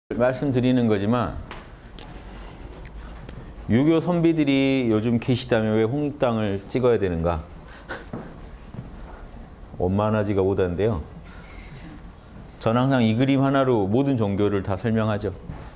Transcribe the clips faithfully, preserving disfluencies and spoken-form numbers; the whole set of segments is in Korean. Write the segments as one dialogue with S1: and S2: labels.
S1: 말씀드리는 거지만 유교 선비들이 요즘 계시다면 왜 홍익당을 찍어야 되는가? 원만하지가 못한데요. 저는 항상 이 그림 하나로 모든 종교를 다 설명하죠.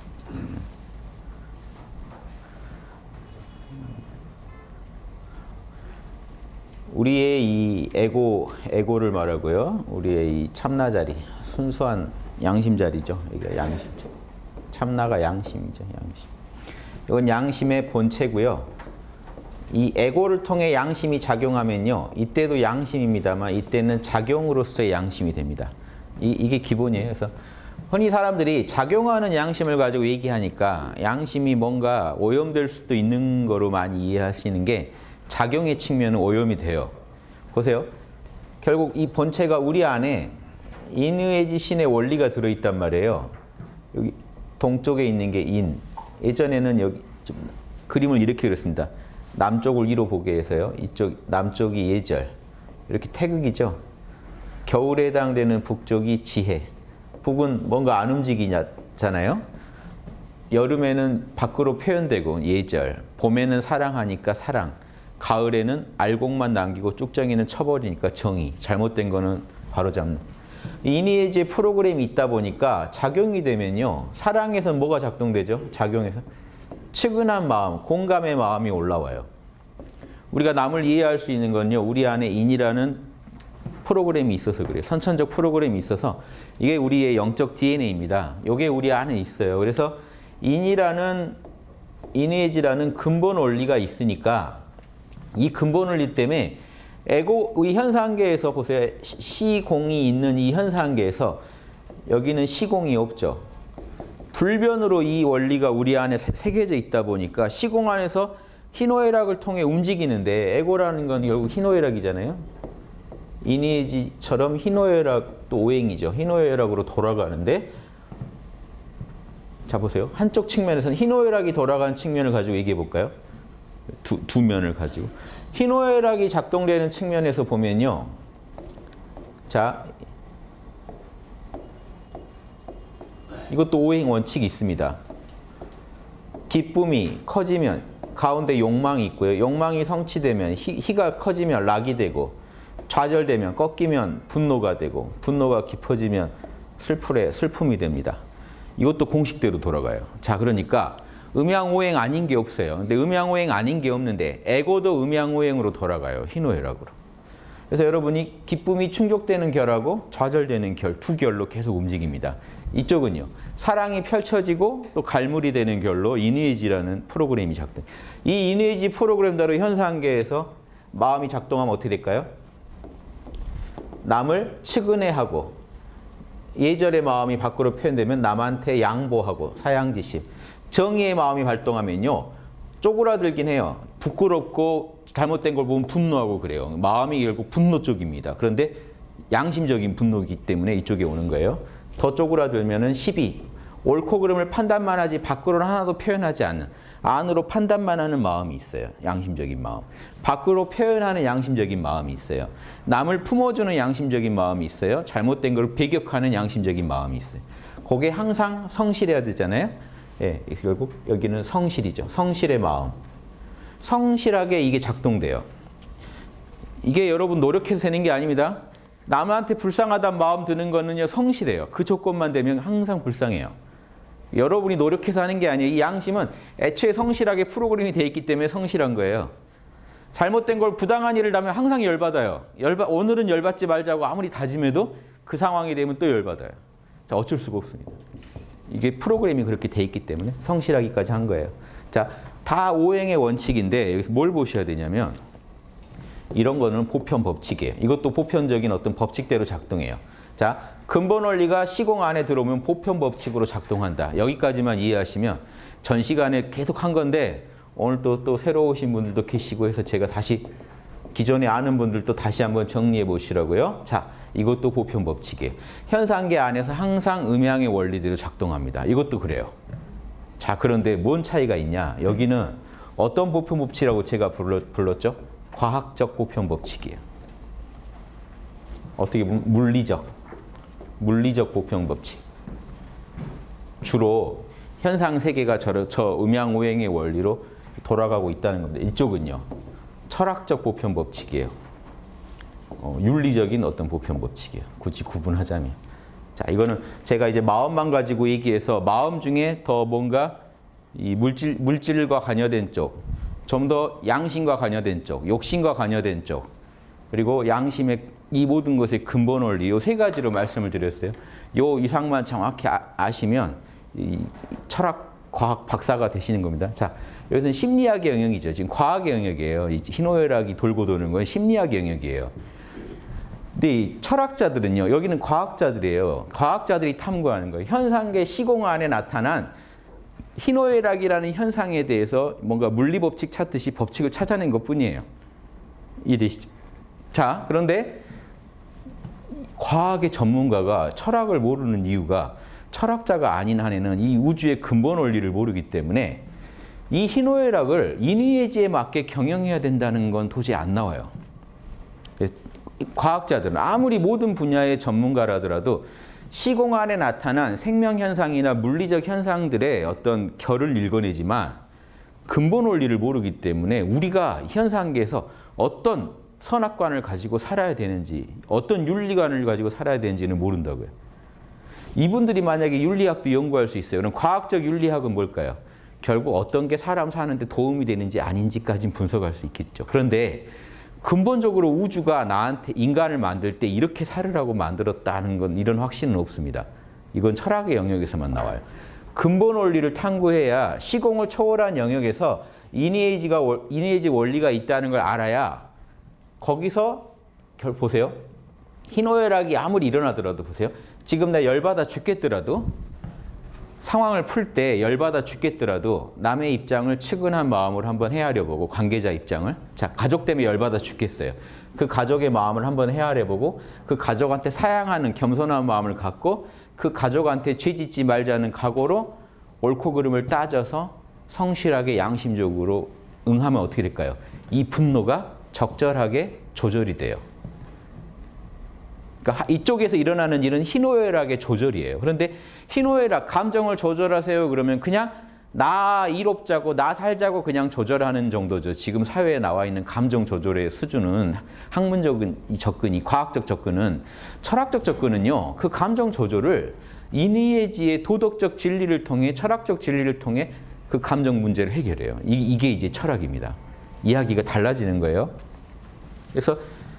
S1: 우리의 이 에고, 에고를 말하고요. 우리의 이 참나자리, 순수한 양심자리죠. 이게 양심. 참나가 양심이죠. 양심. 이건 양심의 본체고요. 이 에고를 통해 양심이 작용하면요. 이때도 양심입니다만 이때는 작용으로서의 양심이 됩니다. 이, 이게 기본이에요. 그래서 흔히 사람들이 작용하는 양심을 가지고 얘기하니까 양심이 뭔가 오염될 수도 있는 거로 많이 이해하시는 게 작용의 측면은 오염이 돼요. 보세요. 결국 이 본체가 우리 안에 인의지 신의 원리가 들어있단 말이에요. 여기 동쪽에 있는 게 인. 예전에는 여기 좀 그림을 이렇게 그렸습니다. 남쪽을 이로 보게 해서요. 이쪽 남쪽이 예절. 이렇게 태극이죠. 겨울에 해당되는 북쪽이 지혜. 북은 뭔가 안 움직이잖아요. 여름에는 밖으로 표현되고 예절. 봄에는 사랑하니까 사랑. 가을에는 알곡만 남기고 쭉정이는 쳐버리니까 정의. 잘못된 거는 바로잡는. 인의예지 프로그램이 있다 보니까 작용이 되면요. 사랑에서 뭐가 작동되죠? 작용해서 측은한 마음, 공감의 마음이 올라와요. 우리가 남을 이해할 수 있는 건요. 우리 안에 인이라는 프로그램이 있어서 그래요. 선천적 프로그램이 있어서 이게 우리의 영적 디엔에이입니다. 이게 우리 안에 있어요. 그래서 인이라는 인의예지라는 근본 원리가 있으니까 이 근본 원리 때문에 에고, 이 현상계에서 보세요. 시공이 있는 이 현상계에서 여기는 시공이 없죠. 불변으로 이 원리가 우리 안에 새겨져 있다 보니까 시공 안에서 희노애락을 통해 움직이는데 에고라는 건 결국 희노애락이잖아요. 인의지처럼 희노애락도 오행이죠. 희노애락으로 돌아가는데 자 보세요. 한쪽 측면에서는 희노애락이 돌아가는 측면을 가지고 얘기해 볼까요? 두, 두 면을 가지고. 희노애락이 작동되는 측면에서 보면요. 자, 이것도 오행 원칙이 있습니다. 기쁨이 커지면 가운데 욕망이 있고요. 욕망이 성취되면 희, 희가 커지면 락이 되고 좌절되면 꺾이면 분노가 되고 분노가 깊어지면 슬프래, 슬픔이 됩니다. 이것도 공식대로 돌아가요. 자, 그러니까 음양오행 아닌 게 없어요. 근데 음양오행 아닌 게 없는데 에고도 음양오행으로 돌아가요. 희노애락으로. 그래서 여러분이 기쁨이 충족되는 결하고 좌절되는 결, 두 결로 계속 움직입니다. 이쪽은요. 사랑이 펼쳐지고 또 갈물이 되는 결로 인의지라는 프로그램이 작동. 이 인의지 프로그램대로 현상계에서 마음이 작동하면 어떻게 될까요? 남을 측은해하고 예절의 마음이 밖으로 표현되면 남한테 양보하고 사양지심. 정의의 마음이 발동하면요. 쪼그라들긴 해요. 부끄럽고 잘못된 걸 보면 분노하고 그래요. 마음이 결국 분노 쪽입니다. 그런데 양심적인 분노이기 때문에 이쪽에 오는 거예요. 더 쪼그라들면은 시비. 옳고 그름을 판단만 하지 밖으로는 하나도 표현하지 않는 안으로 판단만 하는 마음이 있어요. 양심적인 마음. 밖으로 표현하는 양심적인 마음이 있어요. 남을 품어주는 양심적인 마음이 있어요. 잘못된 걸 배격하는 양심적인 마음이 있어요. 그게 항상 성실해야 되잖아요. 예, 결국 여기는 성실이죠. 성실의 마음. 성실하게 이게 작동돼요. 이게 여러분 노력해서 되는 게 아닙니다. 남한테 불쌍하다는 마음 드는 거는요. 성실해요. 그 조건만 되면 항상 불쌍해요. 여러분이 노력해서 하는 게 아니에요. 이 양심은 애초에 성실하게 프로그램이 돼 있기 때문에 성실한 거예요. 잘못된 걸 부당한 일을 하면 항상 열받아요. 열받, 오늘은 열받지 말자고 아무리 다짐해도 그 상황이 되면 또 열받아요. 자, 어쩔 수가 없습니다. 이게 프로그램이 그렇게 돼 있기 때문에 성실하기까지 한 거예요. 자, 다 오행의 원칙인데 여기서 뭘 보셔야 되냐면 이런 거는 보편 법칙이에요. 이것도 보편적인 어떤 법칙대로 작동해요. 자, 근본 원리가 시공 안에 들어오면 보편 법칙으로 작동한다. 여기까지만 이해하시면 전 시간에 계속 한 건데 오늘 또, 또 새로 오신 분들도 계시고 해서 제가 다시 기존에 아는 분들도 다시 한번 정리해 보시라고요. 자, 이것도 보편 법칙이에요. 현상계 안에서 항상 음양의 원리대로 작동합니다. 이것도 그래요. 자, 그런데 뭔 차이가 있냐? 여기는 어떤 보편 법칙이라고 제가 불렀, 불렀죠? 과학적 보편 법칙이에요. 어떻게 보면 물리적, 물리적 보편 법칙. 주로 현상 세계가 저, 저 음양오행의 원리로 돌아가고 있다는 겁니다. 이쪽은요. 철학적 보편 법칙이에요. 어, 윤리적인 어떤 보편 법칙이에요. 굳이 구분하자면. 자, 이거는 제가 이제 마음만 가지고 얘기해서 마음 중에 더 뭔가 이 물질, 물질과 관여된 쪽, 좀 더 양심과 관여된 쪽, 욕심과 관여된 쪽, 그리고 양심의 이 모든 것의 근본 원리, 요 세 가지로 말씀을 드렸어요. 요 이상만 정확히 아, 아시면 이 철학, 과학 박사가 되시는 겁니다. 자, 여기서는 심리학의 영역이죠. 지금 과학의 영역이에요. 이 희노애락이 돌고 도는 건 심리학의 영역이에요. 근데 이 철학자들은요, 여기는 과학자들이에요. 과학자들이 탐구하는 거예요. 현상계 시공 안에 나타난 희노애락이라는 현상에 대해서 뭔가 물리법칙 찾듯이 법칙을 찾아낸 것뿐이에요. 이해되시죠? 자, 그런데 과학의 전문가가 철학을 모르는 이유가 철학자가 아닌 한에는 이 우주의 근본 원리를 모르기 때문에 이 희노애락을 인의예지에 맞게 경영해야 된다는 건 도저히 안 나와요. 과학자들은 아무리 모든 분야의 전문가라더라도 시공 안에 나타난 생명현상이나 물리적 현상들의 어떤 결을 읽어내지만 근본 원리를 모르기 때문에 우리가 현상계에서 어떤 선악관을 가지고 살아야 되는지, 어떤 윤리관을 가지고 살아야 되는지는 모른다고요. 이분들이 만약에 윤리학도 연구할 수 있어요. 그럼 과학적 윤리학은 뭘까요? 결국 어떤 게 사람 사는데 도움이 되는지 아닌지까지는 분석할 수 있겠죠. 그런데 근본적으로 우주가 나한테 인간을 만들 때 이렇게 살으라고 만들었다는 건 이런 확신은 없습니다. 이건 철학의 영역에서만 나와요. 근본 원리를 탐구해야 시공을 초월한 영역에서 이니에이지가, 이니에이지 원리가 있다는 걸 알아야 거기서 결 보세요. 희노애락이 아무리 일어나더라도 보세요. 지금 나 열받아 죽겠더라도 상황을 풀 때 열받아 죽겠더라도 남의 입장을 측은한 마음으로 한번 헤아려보고 관계자 입장을 자 가족 때문에 열받아 죽겠어요. 그 가족의 마음을 한번 헤아려보고 그 가족한테 사양하는 겸손한 마음을 갖고 그 가족한테 죄짓지 말자는 각오로 옳고 그름을 따져서 성실하게 양심적으로 응하면 어떻게 될까요? 이 분노가 적절하게 조절이 돼요. 그러니까 이쪽에서 일어나는 일은 희노애락의 조절이에요. 그런데 희노애락, 감정을 조절하세요 그러면 그냥 나 이롭자고 나 살자고 그냥 조절하는 정도죠. 지금 사회에 나와 있는 감정 조절의 수준은 학문적인 접근이, 과학적 접근은, 철학적 접근은요. 그 감정 조절을 인의예지의 도덕적 진리를 통해, 철학적 진리를 통해 그 감정 문제를 해결해요. 이, 이게 이제 철학입니다. 이야기가 달라지는 거예요. 그래서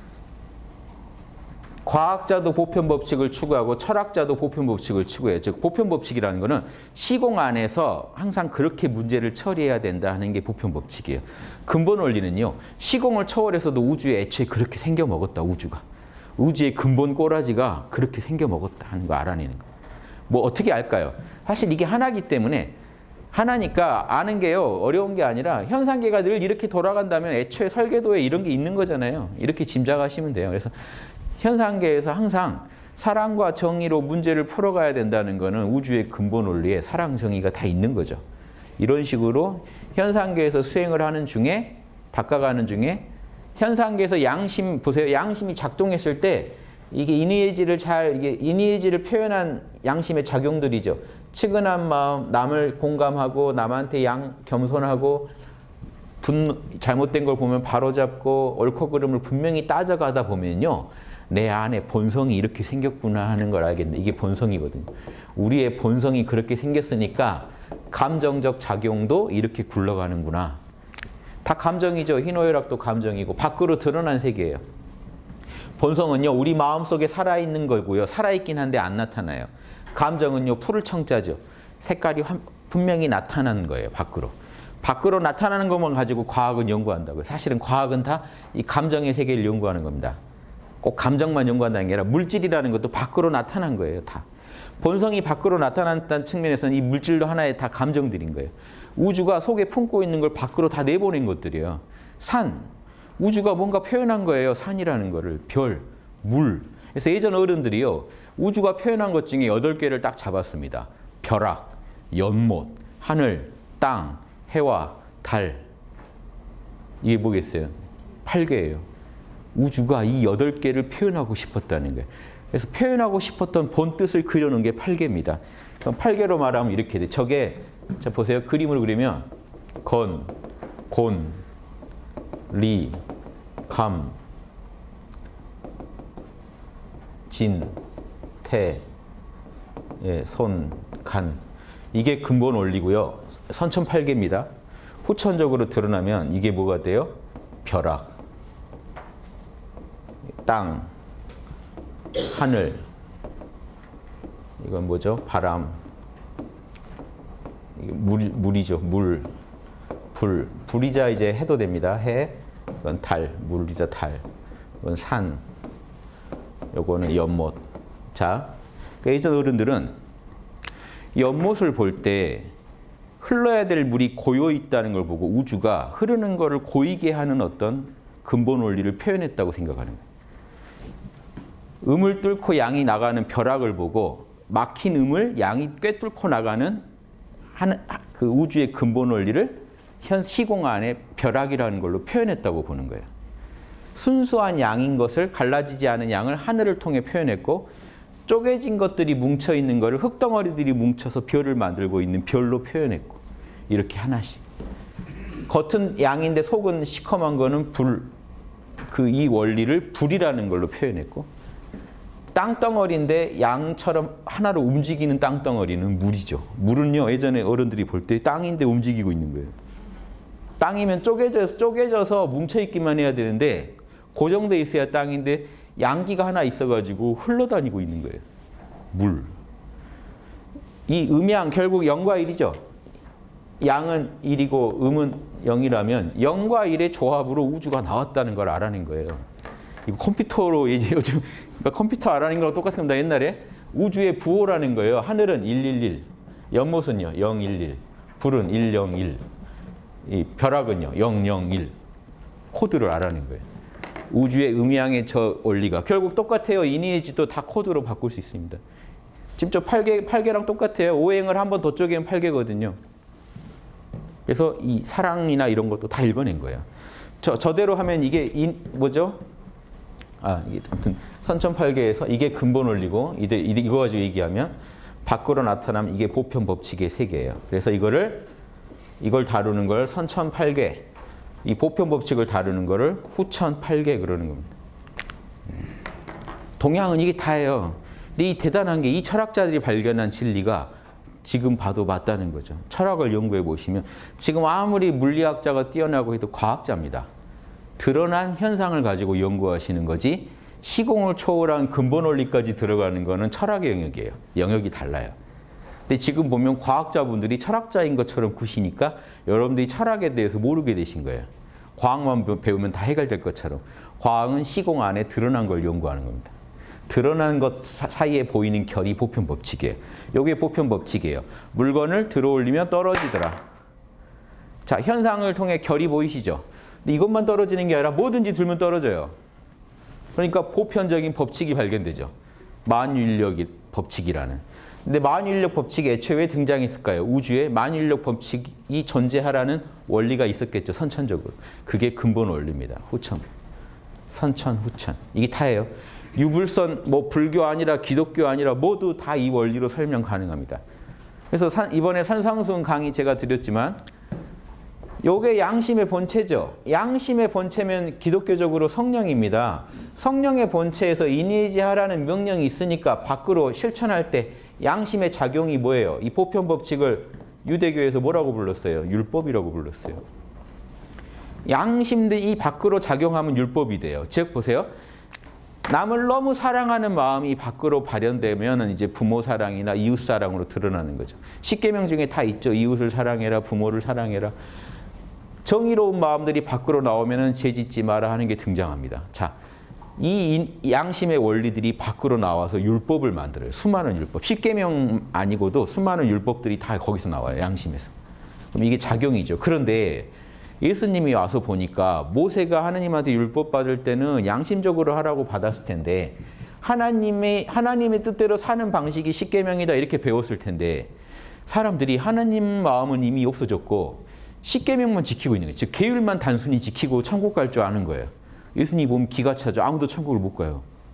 S1: 과학자도 보편 법칙을 추구하고 철학자도 보편 법칙을 추구해요. 즉 보편 법칙이라는 것은 시공 안에서 항상 그렇게 문제를 처리해야 된다 하는 게 보편 법칙이에요. 근본 원리는요. 시공을 초월해서도 우주에 애초에 그렇게 생겨 먹었다. 우주가. 우주의 근본 꼬라지가 그렇게 생겨 먹었다 하는 거 알아내는 거예요. 뭐 어떻게 알까요? 사실 이게 하나이기 때문에 하나니까 아는 게요. 어려운 게 아니라 현상계가 늘 이렇게 돌아간다면 애초에 설계도에 이런 게 있는 거잖아요. 이렇게 짐작하시면 돼요. 그래서 현상계에서 항상 사랑과 정의로 문제를 풀어가야 된다는 것은 우주의 근본 원리에 사랑, 정의가 다 있는 거죠. 이런 식으로 현상계에서 수행을 하는 중에, 닦아가는 중에 현상계에서 양심, 보세요. 양심이 작동했을 때 이게 인의예지를 잘, 이게 인의예지를 표현한 양심의 작용들이죠. 측은한 마음, 남을 공감하고 남한테 양, 겸손하고 분노, 잘못된 걸 보면 바로잡고 옳고 그름을 분명히 따져가다 보면요. 내 안에 본성이 이렇게 생겼구나 하는 걸 알겠네. 이게 본성이거든요. 우리의 본성이 그렇게 생겼으니까 감정적 작용도 이렇게 굴러가는구나. 다 감정이죠. 희노애락도 감정이고 밖으로 드러난 세계예요. 본성은요. 우리 마음속에 살아있는 거고요. 살아있긴 한데 안 나타나요. 감정은요. 푸를 청자죠. 색깔이 환, 분명히 나타나는 거예요. 밖으로. 밖으로 나타나는 것만 가지고 과학은 연구한다고요. 사실은 과학은 다 이 감정의 세계를 연구하는 겁니다. 꼭 감정만 연구한다는 게 아니라 물질이라는 것도 밖으로 나타난 거예요. 다. 본성이 밖으로 나타났다는 측면에서는 이 물질도 하나의 다 감정들인 거예요. 우주가 속에 품고 있는 걸 밖으로 다 내보낸 것들이에요. 산, 우주가 뭔가 표현한 거예요. 산이라는 거를. 별, 물. 그래서 예전 어른들이요. 우주가 표현한 것 중에 여덟 개를 딱 잡았습니다. 벼락, 연못, 하늘, 땅, 해와, 달. 이게 뭐겠어요? 팔 개예요. 우주가 이 여덟 개를 표현하고 싶었다는 거예요. 그래서 표현하고 싶었던 본 뜻을 그려놓은 게 팔계입니다. 그럼 팔계로 말하면 이렇게 돼. 저게 자 보세요. 그림으로 그리면 건, 곤, 리, 감, 진, 태, 예, 손, 간. 이게 근본 원리고요. 선천팔계입니다. 후천적으로 드러나면 이게 뭐가 돼요? 벼락, 땅, 하늘, 이건 뭐죠? 바람, 이게 물, 물이죠. 물, 불, 불이자 이제 해도 됩니다. 해, 이건 달, 물이자 달, 이건 산, 요거는 연못. 자, 그러니까 예전 어른들은 연못을 볼 때 흘러야 될 물이 고여 있다는 걸 보고 우주가 흐르는 것을 고이게 하는 어떤 근본 원리를 표현했다고 생각하는 거예요. 음을 뚫고 양이 나가는 벼락을 보고 막힌 음을 양이 꿰뚫고 나가는 하는 그 우주의 근본 원리를 현 시공 안에 벼락이라는 걸로 표현했다고 보는 거예요. 순수한 양인 것을 갈라지지 않은 양을 하늘을 통해 표현했고 쪼개진 것들이 뭉쳐있는 것을 흙덩어리들이 뭉쳐서 별을 만들고 있는 별로 표현했고 이렇게 하나씩. 겉은 양인데 속은 시커먼 거는 불, 그 이 원리를 불이라는 걸로 표현했고 땅덩어리인데 양처럼 하나로 움직이는 땅덩어리는 물이죠. 물은요 예전에 어른들이 볼 때 땅인데 움직이고 있는 거예요. 땅이면 쪼개져서, 쪼개져서 뭉쳐있기만 해야 되는데 고정돼 있어야 땅인데 양기가 하나 있어가지고 흘러다니고 있는 거예요. 물. 이 음양 결국 영과 일이죠. 양은 일이고 음은 영이라면 영과 일의 조합으로 우주가 나왔다는 걸 알아낸 거예요. 이거 컴퓨터로 이제 요즘 그러니까 컴퓨터 알아낸 거랑 똑같은 겁니다. 옛날에 우주의 부호라는 거예요. 하늘은 일일일, 연못은요 영일일, 불은 일영일, 이 벼락은요 영영일. 코드를 알아낸 거예요. 우주의 음양의 저 원리가 결국 똑같아요. 이니에지도 다 코드로 바꿀 수 있습니다. 지금 저 팔계, 팔계랑 똑같아요. 오행을 한 번 더 쪼개면 팔계거든요. 그래서 이 사랑이나 이런 것도 다 읽어낸 거예요. 저, 저대로 하면 이게 인, 뭐죠? 아, 이게 아무튼 선천팔계에서 이게 근본 원리고 이게, 이거 가지고 얘기하면 밖으로 나타나면 이게 보편 법칙의 세계예요. 그래서 이거를 이걸 다루는 걸 선천팔계, 이 보편 법칙을 다루는 거를 후천팔계 그러는 겁니다. 동양은 이게 다예요. 근데 이 대단한 게 이 철학자들이 발견한 진리가 지금 봐도 맞다는 거죠. 철학을 연구해 보시면 지금 아무리 물리학자가 뛰어나고 해도 과학자입니다. 드러난 현상을 가지고 연구하시는 거지 시공을 초월한 근본 원리까지 들어가는 거는 철학의 영역이에요. 영역이 달라요. 근데 지금 보면 과학자분들이 철학자인 것처럼 구시니까 여러분들이 철학에 대해서 모르게 되신 거예요. 과학만 배우면 다 해결될 것처럼. 과학은 시공 안에 드러난 걸 연구하는 겁니다. 드러난 것 사이에 보이는 결이 보편 법칙이에요. 이게 보편 법칙이에요. 물건을 들어올리면 떨어지더라. 자, 현상을 통해 결이 보이시죠? 근데 이것만 떨어지는 게 아니라 뭐든지 들면 떨어져요. 그러니까 보편적인 법칙이 발견되죠. 만유인력 법칙이라는. 근데 만유인력 법칙이 애초에 왜 등장했을까요? 우주에 만유인력 법칙이 존재하라는 원리가 있었겠죠. 선천적으로. 그게 근본 원리입니다. 후천. 선천, 후천. 이게 다예요. 유불선, 뭐 불교 아니라 기독교 아니라 모두 다 이 원리로 설명 가능합니다. 그래서 산, 이번에 산상수훈 강의 제가 드렸지만 요게 양심의 본체죠. 양심의 본체면 기독교적으로 성령입니다. 성령의 본체에서 이니지하라는 명령이 있으니까 밖으로 실천할 때 양심의 작용이 뭐예요? 이 보편 법칙을 유대교에서 뭐라고 불렀어요? 율법이라고 불렀어요. 양심들이 밖으로 작용하면 율법이 돼요. 즉 보세요. 남을 너무 사랑하는 마음이 밖으로 발현되면 이제 부모 사랑이나 이웃 사랑으로 드러나는 거죠. 십계명 중에 다 있죠. 이웃을 사랑해라, 부모를 사랑해라. 정의로운 마음들이 밖으로 나오면 죄짓지 마라 하는 게 등장합니다. 자, 이 양심의 원리들이 밖으로 나와서 율법을 만들어요. 수많은 율법. 십계명 아니고도 수많은 율법들이 다 거기서 나와요. 양심에서. 그럼 이게 작용이죠. 그런데 예수님이 와서 보니까 모세가 하나님한테 율법 받을 때는 양심적으로 하라고 받았을 텐데 하나님의, 하나님의 뜻대로 사는 방식이 십계명이다 이렇게 배웠을 텐데 사람들이 하나님 마음은 이미 없어졌고 십계명만 지키고 있는 거예요. 즉 계율만 단순히 지키고 천국 갈 줄 아는 거예요. 예수님 보면 기가 차죠. 아무도 천국을 못 가요.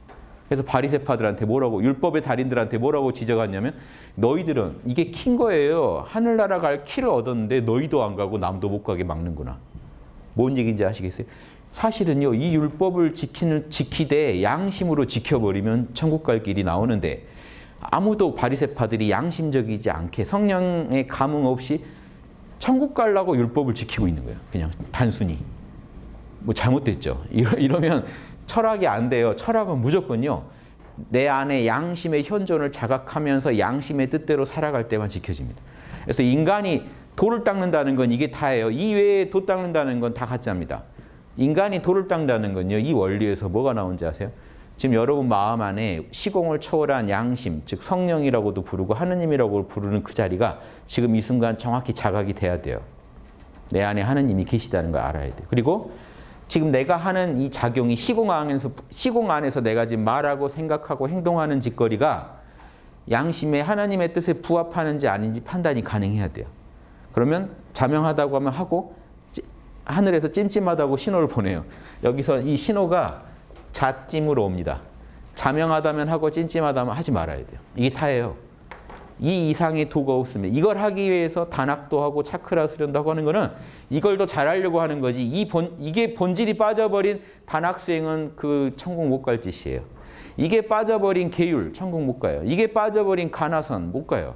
S1: 그래서 바리새파들한테 뭐라고 율법의 달인들한테 뭐라고 지적하냐면 너희들은 이게 킨 거예요. 하늘나라 갈 키를 얻었는데 너희도 안 가고 남도 못 가게 막는구나. 뭔 얘기인지 아시겠어요? 사실은요. 이 율법을 지키는, 지키되 양심으로 지켜버리면 천국 갈 길이 나오는데 아무도 바리새파들이 양심적이지 않게 성령의 감흥 없이 천국 가려고 율법을 지키고 있는 거예요. 그냥 단순히. 뭐 잘못됐죠. 이러, 이러면 철학이 안 돼요. 철학은 무조건요. 내 안에 양심의 현존을 자각하면서 양심의 뜻대로 살아갈 때만 지켜집니다. 그래서 인간이 돌을 닦는다는 건 이게 다예요. 이 외에 도 닦는다는 건 다 가짜입니다. 인간이 돌을 닦는다는 건요. 이 원리에서 뭐가 나온지 아세요? 지금 여러분 마음 안에 시공을 초월한 양심, 즉 성령이라고도 부르고 하느님이라고 부르는 그 자리가 지금 이 순간 정확히 자각이 돼야 돼요. 내 안에 하느님이 계시다는 걸 알아야 돼요. 그리고 지금 내가 하는 이 작용이 시공 안에서, 시공 안에서 내가 지금 말하고 생각하고 행동하는 짓거리가 양심의 하나님의 뜻에 부합하는지 아닌지 판단이 가능해야 돼요. 그러면 자명하다고 하면 하고 찌, 하늘에서 찜찜하다고 신호를 보내요. 여기서 이 신호가 자찜으로 옵니다. 자명하다면 하고 찜찜하다면 하지 말아야 돼요. 이게 다예요. 이 이상의 도가 없으면 이걸 하기 위해서 단학도 하고 차크라 수련도 하고 하는 거는 이걸 더 잘하려고 하는 거지. 이 본, 이게 본질이 빠져버린 단학 수행은 그 천국 못 갈 짓이에요. 이게 빠져버린 계율 천국 못 가요. 이게 빠져버린 가나선 못 가요.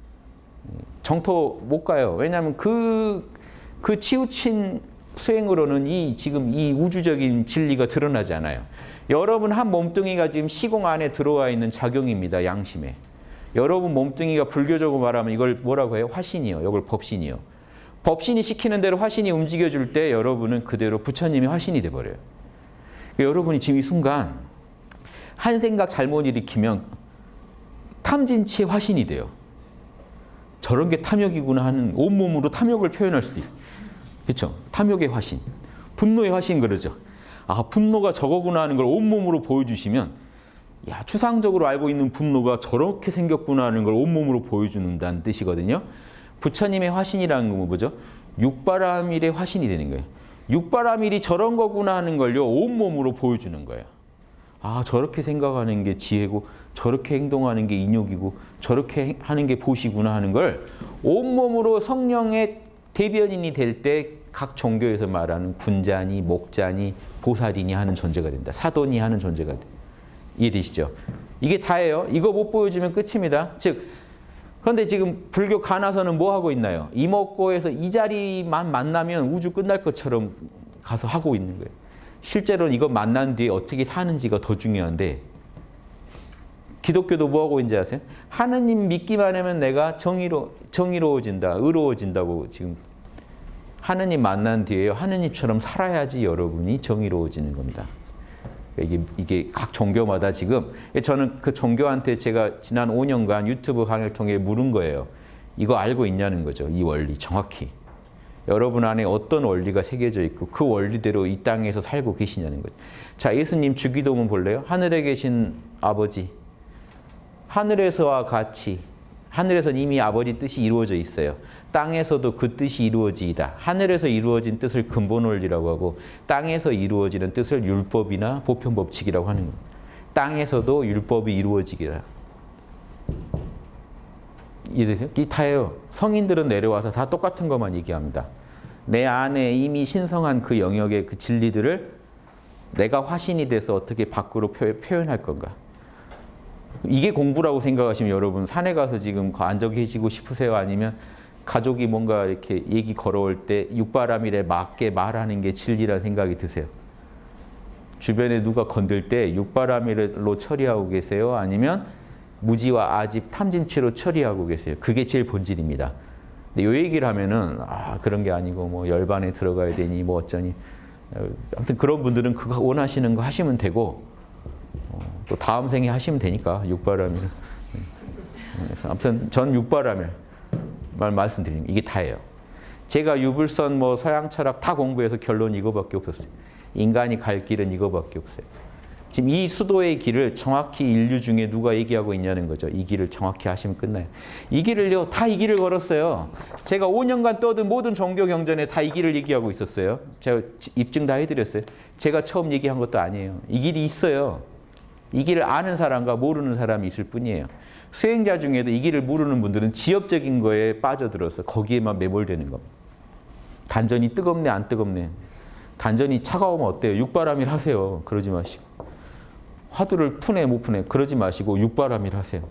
S1: 정토 못 가요. 왜냐하면 그, 그 치우친 수행으로는 이 지금 이 우주적인 진리가 드러나지 않아요. 여러분 한 몸뚱이가 지금 시공 안에 들어와 있는 작용입니다. 양심에. 여러분 몸뚱이가 불교적으로 말하면 이걸 뭐라고 해요? 화신이요. 이걸 법신이요. 법신이 시키는 대로 화신이 움직여줄 때 여러분은 그대로 부처님이 화신이 돼버려요. 여러분이 지금 이 순간 한 생각 잘못 일으키면 탐진치의 화신이 돼요. 저런 게 탐욕이구나 하는 온몸으로 탐욕을 표현할 수도 있어요. 그렇죠? 탐욕의 화신. 분노의 화신 그러죠. 아, 분노가 저거구나 하는 걸 온몸으로 보여주시면 야, 추상적으로 알고 있는 분노가 저렇게 생겼구나 하는 걸 온몸으로 보여주는다는 뜻이거든요. 부처님의 화신이라는 건 뭐죠? 육바라밀의 화신이 되는 거예요. 육바라밀이 저런 거구나 하는 걸요, 온몸으로 보여주는 거예요. 아, 저렇게 생각하는 게 지혜고 저렇게 행동하는 게 인욕이고 저렇게 하는 게 보시구나 하는 걸 온몸으로 성령의 대변인이 될 때 각 종교에서 말하는 군자니 목자니 보살이니 하는 존재가 된다. 사도니 하는 존재가 된다. 이해되시죠? 이게 다예요. 이거 못 보여주면 끝입니다. 즉, 그런데 지금 불교 가나서는 뭐 하고 있나요? 이목고에서 이 자리만 만나면 우주 끝날 것처럼 가서 하고 있는 거예요. 실제로는 이거 만난 뒤에 어떻게 사는지가 더 중요한데 기독교도 뭐 하고 있는지 아세요? 하느님 믿기만 하면 내가 정의로, 정의로워진다, 의로워진다고 지금 하느님 만난 뒤에요. 하느님처럼 살아야지 여러분이 정의로워지는 겁니다. 이게, 이게 각 종교마다 지금 저는 그 종교한테 제가 지난 오 년간 유튜브 강의를 통해 물은 거예요. 이거 알고 있냐는 거죠. 이 원리 정확히. 여러분 안에 어떤 원리가 새겨져 있고 그 원리대로 이 땅에서 살고 계시냐는 거죠. 자, 예수님 주기도문 볼래요? 하늘에 계신 아버지. 하늘에서와 같이. 하늘에서는 이미 아버지 뜻이 이루어져 있어요. 땅에서도 그 뜻이 이루어지이다. 하늘에서 이루어진 뜻을 근본 원리라고 하고 땅에서 이루어지는 뜻을 율법이나 보편 법칙이라고 하는 겁니다. 땅에서도 율법이 이루어지기라. 이해되세요? 이 다예요. 성인들은 내려와서 다 똑같은 것만 얘기합니다. 내 안에 이미 신성한 그 영역의 그 진리들을 내가 화신이 돼서 어떻게 밖으로 표현할 건가. 이게 공부라고 생각하시면 여러분 산에 가서 지금 앉아 계시고 싶으세요? 아니면 가족이 뭔가 이렇게 얘기 걸어올 때 육바라밀에 맞게 말하는 게 진리라는 생각이 드세요? 주변에 누가 건들 때 육바라밀로 처리하고 계세요? 아니면 무지와 아집, 탐진치로 처리하고 계세요? 그게 제일 본질입니다. 근데 요 얘기를 하면은 아 그런 게 아니고 뭐 열반에 들어가야 되니 뭐 어쩌니 아무튼 그런 분들은 그거 원하시는 거 하시면 되고 어, 또 다음 생에 하시면 되니까 육바라밀. 그래서 아무튼 전 육바라밀 말 말씀드리는 이게 다예요. 제가 유불선 뭐 서양 철학 다 공부해서 결론 이거밖에 없었어요. 인간이 갈 길은 이거밖에 없어요. 지금 이 수도의 길을 정확히 인류 중에 누가 얘기하고 있냐는 거죠. 이 길을 정확히 하시면 끝나요. 이 길을요, 다 이 길을 걸었어요. 제가 오 년간 떠든 모든 종교 경전에 다 이 길을 얘기하고 있었어요. 제가 입증 다 해드렸어요. 제가 처음 얘기한 것도 아니에요. 이 길이 있어요. 이 길을 아는 사람과 모르는 사람이 있을 뿐이에요. 수행자 중에도 이 길을 모르는 분들은 지엽적인 거에 빠져들어서 거기에만 매몰되는 겁니다. 단전이 뜨겁네 안 뜨겁네. 단전이 차가우면 어때요? 육바람일 하세요. 그러지 마시고. 화두를 푸네 못 푸네 그러지 마시고 육바람일 하세요.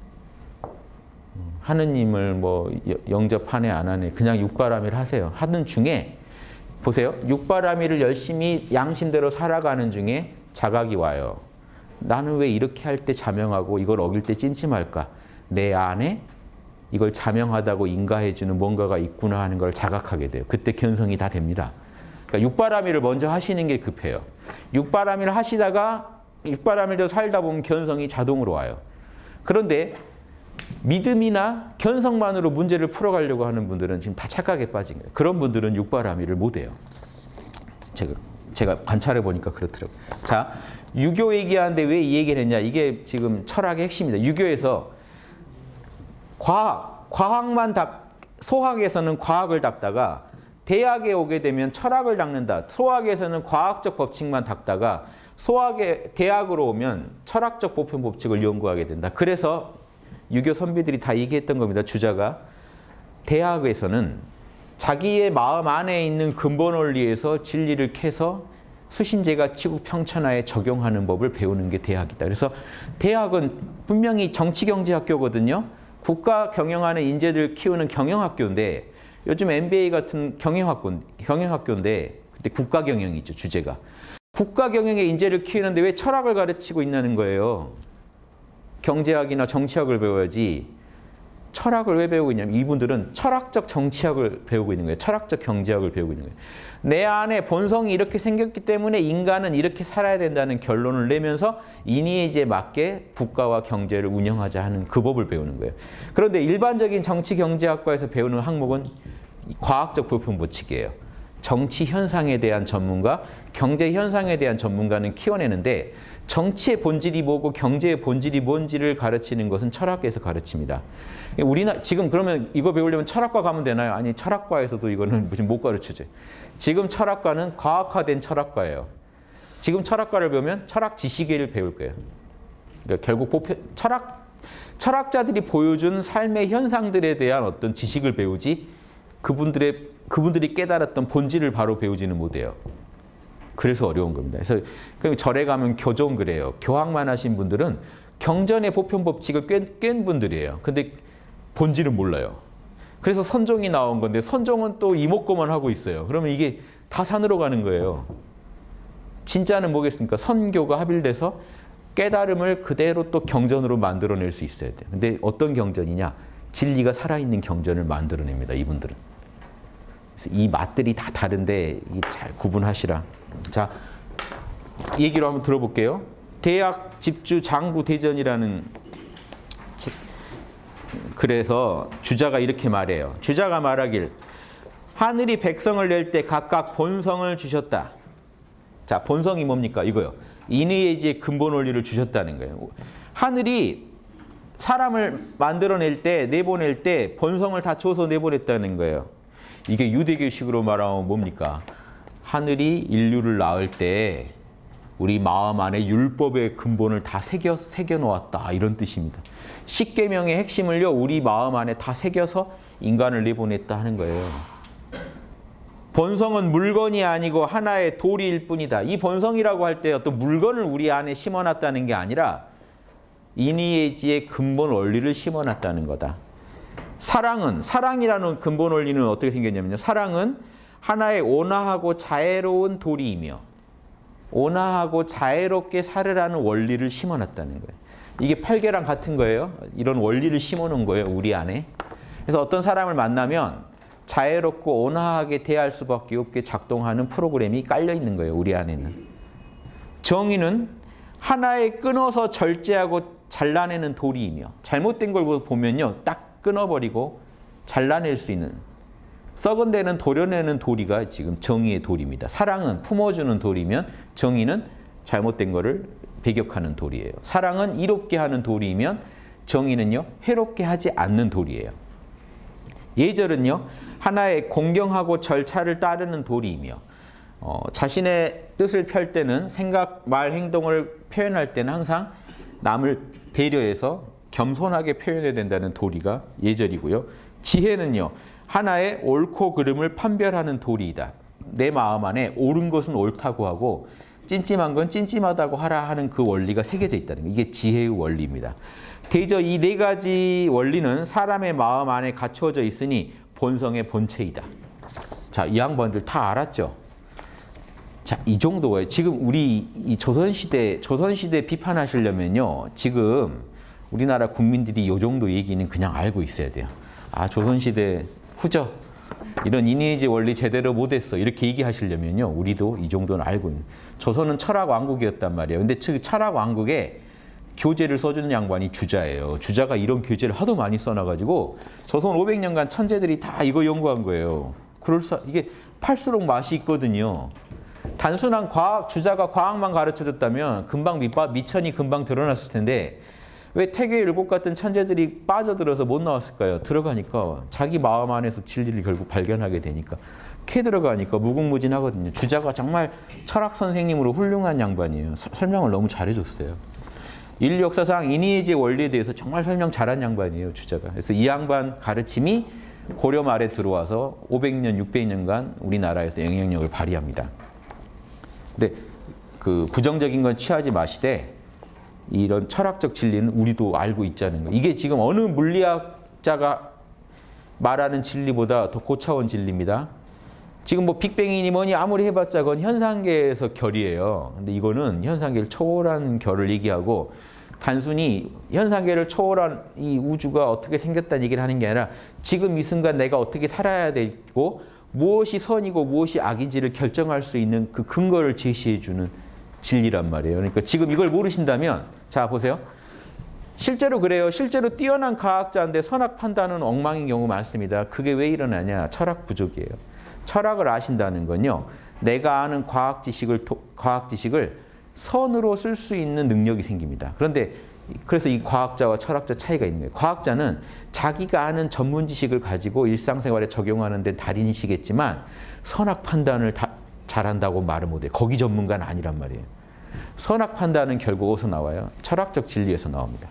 S1: 하느님을 뭐 영접하네 안 하네 그냥 육바람일 하세요. 하는 중에 보세요. 육바람일을 열심히 양심대로 살아가는 중에 자각이 와요. 나는 왜 이렇게 할 때 자명하고 이걸 어길 때 찜찜할까? 내 안에 이걸 자명하다고 인가해주는 뭔가가 있구나 하는 걸 자각하게 돼요. 그때 견성이 다 됩니다. 그러니까 육바람일을 먼저 하시는 게 급해요. 육바람일을 하시다가 육바람일도 살다 보면 견성이 자동으로 와요. 그런데 믿음이나 견성만으로 문제를 풀어가려고 하는 분들은 지금 다 착각에 빠진 거예요. 그런 분들은 육바람일을 못 해요. 제가, 제가 관찰해 보니까 그렇더라고요. 자, 유교 얘기하는데 왜 이 얘기를 했냐. 이게 지금 철학의 핵심입니다. 유교에서 과학, 과학만 닦, 소학에서는 과학을 닦다가 대학에 오게 되면 철학을 닦는다. 소학에서는 과학적 법칙만 닦다가 소학에, 대학으로 오면 철학적 보편 법칙을 연구하게 된다. 그래서 유교 선비들이 다 얘기했던 겁니다. 주자가. 대학에서는 자기의 마음 안에 있는 근본 원리에서 진리를 캐서 수신제가 지구 평천하에 적용하는 법을 배우는 게 대학이다. 그래서 대학은 분명히 정치경제학교거든요. 국가 경영하는 인재들 키우는 경영학교인데 요즘 엠비에이 같은 경영학교, 경영학교인데 그때 국가 경영이 있죠. 주제가. 국가 경영의 인재를 키우는데 왜 철학을 가르치고 있냐는 거예요. 경제학이나 정치학을 배워야지 철학을 왜 배우고 있냐면 이분들은 철학적 정치학을 배우고 있는 거예요. 철학적 경제학을 배우고 있는 거예요. 내 안에 본성이 이렇게 생겼기 때문에 인간은 이렇게 살아야 된다는 결론을 내면서 이니에지에 맞게 국가와 경제를 운영하자 하는 그 법을 배우는 거예요. 그런데 일반적인 정치 경제학과에서 배우는 항목은 과학적 보편 법칙이에요. 정치 현상에 대한 전문가, 경제 현상에 대한 전문가는 키워내는데 정치의 본질이 뭐고 경제의 본질이 뭔지를 가르치는 것은 철학에서 가르칩니다. 우리나 지금 그러면 이거 배우려면 철학과 가면 되나요? 아니, 철학과에서도 이거는 못 가르쳐줘요. 지금 철학과는 과학화된 철학과예요. 지금 철학과를 배우면 철학 지식을 배울 거예요. 그러니까 결국 보편, 철학, 철학자들이 보여준 삶의 현상들에 대한 어떤 지식을 배우지 그분들의, 그분들이 깨달았던 본질을 바로 배우지는 못해요. 그래서 어려운 겁니다. 그래서 절에 가면 교종 그래요. 교학만 하신 분들은 경전의 보편 법칙을 꿰, 깬 분들이에요. 근데 본질은 몰라요. 그래서 선종이 나온 건데 선종은 또 이목구만 하고 있어요. 그러면 이게 다 산으로 가는 거예요. 진짜는 뭐겠습니까? 선교가 합일돼서 깨달음을 그대로 또 경전으로 만들어낼 수 있어야 돼요. 근데 어떤 경전이냐? 진리가 살아있는 경전을 만들어냅니다. 이분들은. 그래서 이 맛들이 다 다른데 잘 구분하시라. 자, 얘기로 한번 들어볼게요. 대학 집주 장구 대전이라는 책. 그래서 주자가 이렇게 말해요. 주자가 말하길 하늘이 백성을 낼 때 각각 본성을 주셨다. 자, 본성이 뭡니까? 이거요. 인의예지의 근본 원리를 주셨다는 거예요. 하늘이 사람을 만들어낼 때, 내보낼 때 본성을 다 줘서 내보냈다는 거예요. 이게 유대교식으로 말하면 뭡니까? 하늘이 인류를 낳을 때 우리 마음 안에 율법의 근본을 다 새겨, 새겨 놓았다. 이런 뜻입니다. 십계명의 핵심을요, 우리 마음 안에 다 새겨서 인간을 내보냈다 하는 거예요. 본성은 물건이 아니고 하나의 도리일 뿐이다. 이 본성이라고 할 때 어떤 물건을 우리 안에 심어놨다는 게 아니라 인의예지의 근본 원리를 심어놨다는 거다. 사랑은, 사랑이라는 근본 원리는 어떻게 생겼냐면요. 사랑은 하나의 온화하고 자애로운 도리이며 온화하고 자애롭게 살으라는 원리를 심어놨다는 거예요. 이게 팔계랑 같은 거예요. 이런 원리를 심어놓은 거예요. 우리 안에. 그래서 어떤 사람을 만나면 자애롭고 온화하게 대할 수밖에 없게 작동하는 프로그램이 깔려있는 거예요. 우리 안에는. 정의는 하나에 끊어서 절제하고 잘라내는 도리이며 잘못된 걸 보면요. 딱 끊어버리고 잘라낼 수 있는 썩은 데는 도려내는 도리가 지금 정의의 도리입니다. 사랑은 품어주는 도리면 정의는 잘못된 거를 배격하는 도리예요. 사랑은 이롭게 하는 도리이면 정의는요. 해롭게 하지 않는 도리예요. 예절은요. 하나의 공경하고 절차를 따르는 도리이며 어, 자신의 뜻을 펼 때는 생각, 말, 행동을 표현할 때는 항상 남을 배려해서 겸손하게 표현해야 된다는 도리가 예절이고요. 지혜는요. 하나의 옳고 그름을 판별하는 도리이다. 내 마음 안에 옳은 것은 옳다고 하고 찜찜한 건 찜찜하다고 하라 하는 그 원리가 새겨져 있다는 거. 이게 지혜의 원리입니다. 대저 이 네 가지 원리는 사람의 마음 안에 갖추어져 있으니 본성의 본체이다. 자, 이 양반들 다 알았죠? 자, 이 정도예요. 지금 우리 이 조선시대, 조선시대 비판하시려면요. 지금 우리나라 국민들이 이 정도 얘기는 그냥 알고 있어야 돼요. 아, 조선시대 후져. 이런 이니에지 원리 제대로 못했어. 이렇게 얘기하시려면요. 우리도 이 정도는 알고 있는. 조선은 철학 왕국이었단 말이에요. 근데 그 철학 왕국에 교재를 써주는 양반이 주자예요. 주자가 이런 교재를 하도 많이 써놔가지고 조선 오백 년간 천재들이 다 이거 연구한 거예요. 그럴싸 이게 팔수록 맛이 있거든요. 단순한 과학, 주자가 과학만 가르쳐줬다면 금방 밑바, 미천이 금방 드러났을 텐데 왜 태계의 율곡 같은 천재들이 빠져들어서 못 나왔을까요? 들어가니까 자기 마음 안에서 진리를 결국 발견하게 되니까 캐 들어가니까 무궁무진하거든요. 주자가 정말 철학 선생님으로 훌륭한 양반이에요. 서, 설명을 너무 잘해줬어요. 인류 역사상 이니에지 원리에 대해서 정말 설명 잘한 양반이에요. 주자가. 그래서 이 양반 가르침이 고려 말에 들어와서 오백 년, 육백 년간 우리나라에서 영향력을 발휘합니다. 근데 그 부정적인 건 취하지 마시되 이런 철학적 진리는 우리도 알고 있자는 거. 이게 지금 어느 물리학자가 말하는 진리보다 더 고차원 진리입니다. 지금 뭐 빅뱅이니 뭐니 아무리 해봤자 그건 현상계에서 결이에요. 근데 이거는 현상계를 초월한 결을 얘기하고 단순히 현상계를 초월한 이 우주가 어떻게 생겼다는 얘기를 하는 게 아니라 지금 이 순간 내가 어떻게 살아야 되고 무엇이 선이고 무엇이 악인지를 결정할 수 있는 그 근거를 제시해주는 진리란 말이에요. 그러니까 지금 이걸 모르신다면 자 보세요. 실제로 그래요. 실제로 뛰어난 과학자인데 선악 판단은 엉망인 경우 많습니다. 그게 왜 일어나냐? 철학 부족이에요. 철학을 아신다는 건요. 내가 아는 과학 지식을 과학 지식을 선으로 쓸 수 있는 능력이 생깁니다. 그런데 그래서 이 과학자와 철학자 차이가 있는 거예요. 과학자는 자기가 아는 전문 지식을 가지고 일상생활에 적용하는 데 달인이시겠지만 선악 판단을 다 잘한다고 말을 못해요. 거기 전문가는 아니란 말이에요. 선악 판단은 결국 어디서 나와요? 철학적 진리에서 나옵니다.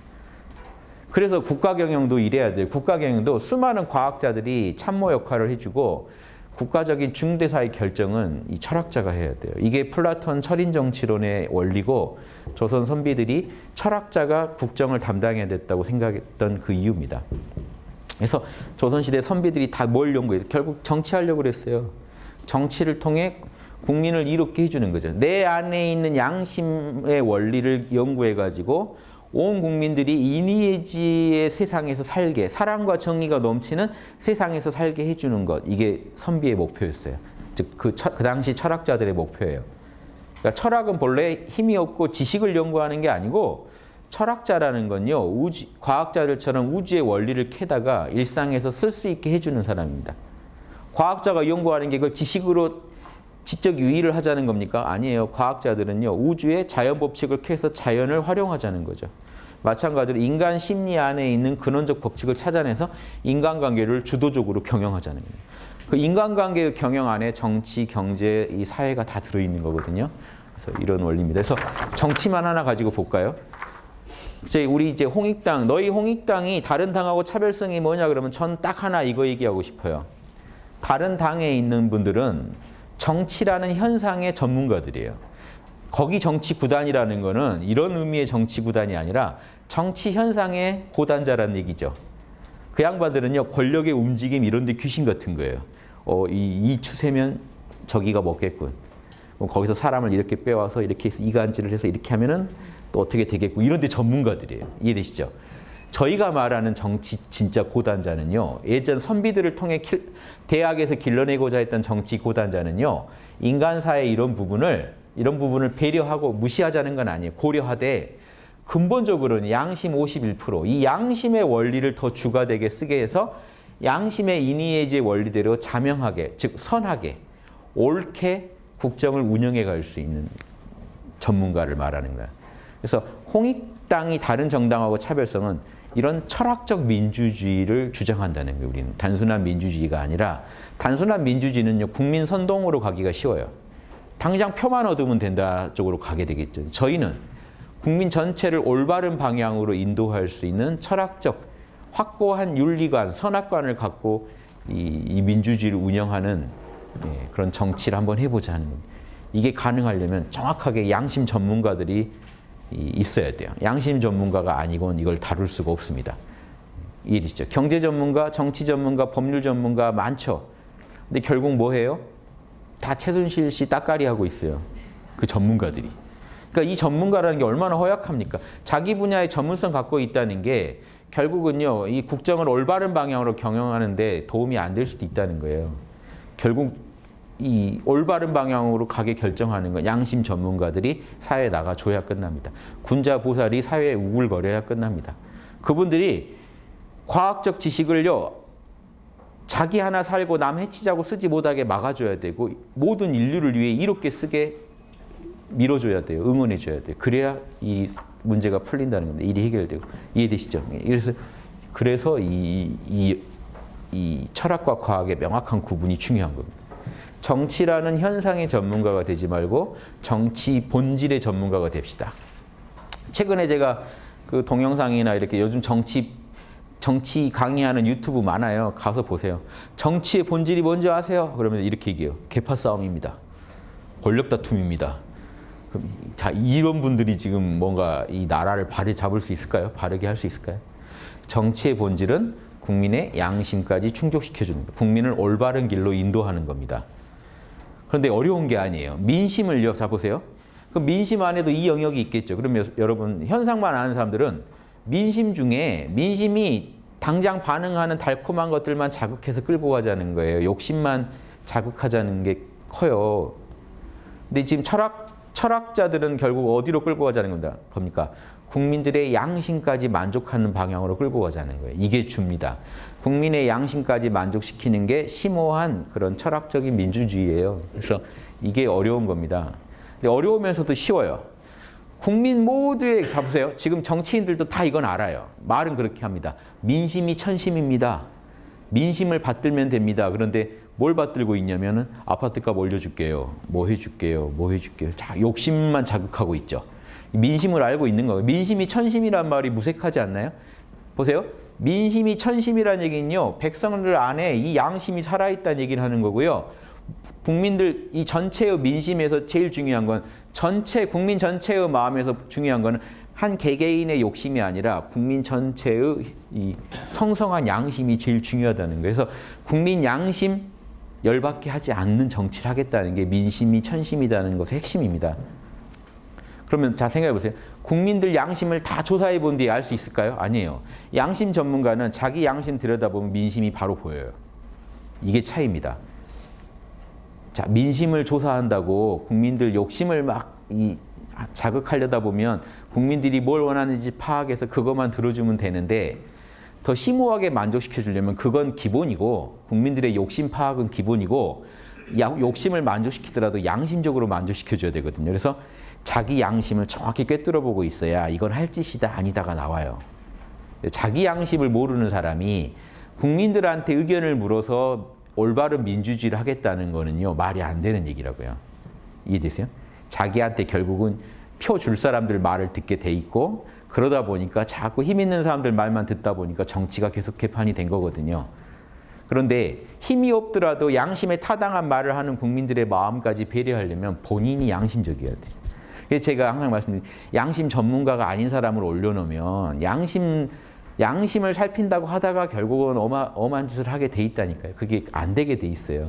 S1: 그래서 국가경영도 이래야 돼요. 국가경영도 수많은 과학자들이 참모 역할을 해주고 국가적인 중대사의 결정은 이 철학자가 해야 돼요. 이게 플라톤 철인정치론의 원리고 조선 선비들이 철학자가 국정을 담당해야 됐다고 생각했던 그 이유입니다. 그래서 조선시대 선비들이 다 뭘 연구해요? 결국 정치하려고 그랬어요. 정치를 통해 국민을 이롭게 해주는 거죠. 내 안에 있는 양심의 원리를 연구해가지고 온 국민들이 이니에지의 세상에서 살게, 사랑과 정의가 넘치는 세상에서 살게 해주는 것. 이게 선비의 목표였어요. 즉, 그, 그 당시 철학자들의 목표예요. 그러니까 철학은 본래 힘이 없고 지식을 연구하는 게 아니고 철학자라는 건요, 우주, 과학자들처럼 우주의 원리를 캐다가 일상에서 쓸 수 있게 해주는 사람입니다. 과학자가 연구하는 게 그걸 지식으로 지적 유의를 하자는 겁니까? 아니에요. 과학자들은요, 우주의 자연 법칙을 캐서 자연을 활용하자는 거죠. 마찬가지로 인간 심리 안에 있는 근원적 법칙을 찾아내서 인간관계를 주도적으로 경영하자는 거예요. 그 인간관계의 경영 안에 정치, 경제, 이 사회가 다 들어있는 거거든요. 그래서 이런 원리입니다. 그래서 정치만 하나 가지고 볼까요? 이제 우리 이제 홍익당, 너희 홍익당이 다른 당하고 차별성이 뭐냐 그러면 전 딱 하나 이거 얘기하고 싶어요. 다른 당에 있는 분들은 정치라는 현상의 전문가들이에요. 거기 정치 구단이라는 거는 이런 의미의 정치 구단이 아니라 정치 현상의 고단자라는 얘기죠. 그 양반들은요, 권력의 움직임 이런 데 귀신 같은 거예요. 어, 이, 이 추세면 저기가 먹겠군. 거기서 사람을 이렇게 빼와서 이렇게 해서 이간질을 해서 이렇게 하면은 또 어떻게 되겠고 이런 데 전문가들이에요. 이해되시죠? 저희가 말하는 정치 진짜 고단자는요. 예전 선비들을 통해 킬, 대학에서 길러내고자 했던 정치 고단자는요. 인간사의 이런 부분을 이런 부분을 배려하고 무시하자는 건 아니에요. 고려하되 근본적으로는 양심 오십일 퍼센트 이 양심의 원리를 더 주가되게 쓰게 해서 양심의 이니에지의 원리대로 자명하게 즉 선하게 옳게 국정을 운영해 갈 수 있는 전문가를 말하는 거야. 그래서 홍익당이 다른 정당하고 차별성은 이런 철학적 민주주의를 주장한다는 거예요. 우리는 단순한 민주주의가 아니라 단순한 민주주의는요 국민 선동으로 가기가 쉬워요. 당장 표만 얻으면 된다 쪽으로 가게 되겠죠. 저희는 국민 전체를 올바른 방향으로 인도할 수 있는 철학적 확고한 윤리관, 선악관을 갖고 이, 이 민주주의를 운영하는 예, 그런 정치를 한번 해보자 하는 겁니다. 이게 가능하려면 정확하게 양심 전문가들이 이, 있어야 돼요. 양심 전문가가 아니고는 이걸 다룰 수가 없습니다. 이해되시죠? 경제 전문가, 정치 전문가, 법률 전문가 많죠. 근데 결국 뭐 해요? 다 최순실 씨 따까리 하고 있어요. 그 전문가들이. 그러니까 이 전문가라는 게 얼마나 허약합니까? 자기 분야의 전문성 갖고 있다는 게 결국은요, 이 국정을 올바른 방향으로 경영하는데 도움이 안 될 수도 있다는 거예요. 결국 이 올바른 방향으로 가게 결정하는 건 양심 전문가들이 사회에 나가줘야 끝납니다. 군자 보살이 사회에 우글거려야 끝납니다. 그분들이 과학적 지식을요, 자기 하나 살고 남 해치자고 쓰지 못하게 막아줘야 되고 모든 인류를 위해 이롭게 쓰게 밀어줘야 돼요. 응원해줘야 돼요. 그래야 이 문제가 풀린다는 겁니다. 일이 해결되고. 이해되시죠? 그래서, 그래서 이, 이, 이 철학과 과학의 명확한 구분이 중요한 겁니다. 정치라는 현상의 전문가가 되지 말고 정치 본질의 전문가가 됩시다. 최근에 제가 그 동영상이나 이렇게 요즘 정치 정치 강의하는 유튜브 많아요. 가서 보세요. 정치의 본질이 뭔지 아세요? 그러면 이렇게 얘기해요. 계파 싸움입니다. 권력 다툼입니다. 그럼 자, 이런 분들이 지금 뭔가 이 나라를 바르게 잡을 수 있을까요? 바르게 할 수 있을까요? 정치의 본질은 국민의 양심까지 충족시켜주는 거예요. 국민을 올바른 길로 인도하는 겁니다. 그런데 어려운 게 아니에요. 민심을요. 자, 보세요. 그 민심 안에도 이 영역이 있겠죠. 그러면 여러분 현상만 아는 사람들은 민심 중에 민심이 당장 반응하는 달콤한 것들만 자극해서 끌고 가자는 거예요. 욕심만 자극하자는 게 커요. 근데 지금 철학, 철학자들은 결국 어디로 끌고 가자는 겁니다. 겁니까? 국민들의 양심까지 만족하는 방향으로 끌고 가자는 거예요. 이게 주입니다. 국민의 양심까지 만족시키는 게 심오한 그런 철학적인 민주주의예요. 그래서 이게 어려운 겁니다. 근데 어려우면서도 쉬워요. 국민 모두의, 가보세요. 지금 정치인들도 다 이건 알아요. 말은 그렇게 합니다. 민심이 천심입니다. 민심을 받들면 됩니다. 그런데 뭘 받들고 있냐면은 아파트값 올려줄게요. 뭐 해줄게요. 뭐 해줄게요. 자, 욕심만 자극하고 있죠. 민심을 알고 있는 거예요. 민심이 천심이란 말이 무색하지 않나요? 보세요. 민심이 천심이란 얘기는요. 백성들 안에 이 양심이 살아있다는 얘기를 하는 거고요. 국민들 이 전체의 민심에서 제일 중요한 건 전체 국민 전체의 마음에서 중요한 거는 한 개개인의 욕심이 아니라 국민 전체의 이 성성한 양심이 제일 중요하다는 거예요. 그래서 국민 양심 열받게 하지 않는 정치를 하겠다는 게 민심이 천심이라는 것의 핵심입니다. 그러면 자 생각해 보세요. 국민들 양심을 다 조사해 본 뒤에 알 수 있을까요? 아니에요. 양심 전문가는 자기 양심 들여다보면 민심이 바로 보여요. 이게 차이입니다. 자, 민심을 조사한다고 국민들 욕심을 막 이 자극하려다 보면 국민들이 뭘 원하는지 파악해서 그것만 들어주면 되는데 더 심오하게 만족시켜 주려면 그건 기본이고 국민들의 욕심 파악은 기본이고 욕심을 만족시키더라도 양심적으로 만족시켜 줘야 되거든요. 그래서 자기 양심을 정확히 꿰뚫어 보고 있어야 이건 할 짓이다 아니다가 나와요. 자기 양심을 모르는 사람이 국민들한테 의견을 물어서 올바른 민주주의를 하겠다는 거는요. 말이 안 되는 얘기라고요. 이해되세요? 자기한테 결국은 표 줄 사람들 말을 듣게 돼 있고 그러다 보니까 자꾸 힘 있는 사람들 말만 듣다 보니까 정치가 계속 개판이 된 거거든요. 그런데 힘이 없더라도 양심에 타당한 말을 하는 국민들의 마음까지 배려하려면 본인이 양심적이어야 돼요. 그래서 제가 항상 말씀드린 양심 전문가가 아닌 사람을 올려놓으면 양심, 양심을 살핀다고 하다가 결국은 어마, 엄한 짓을 하게 돼 있다니까요. 그게 안 되게 돼 있어요.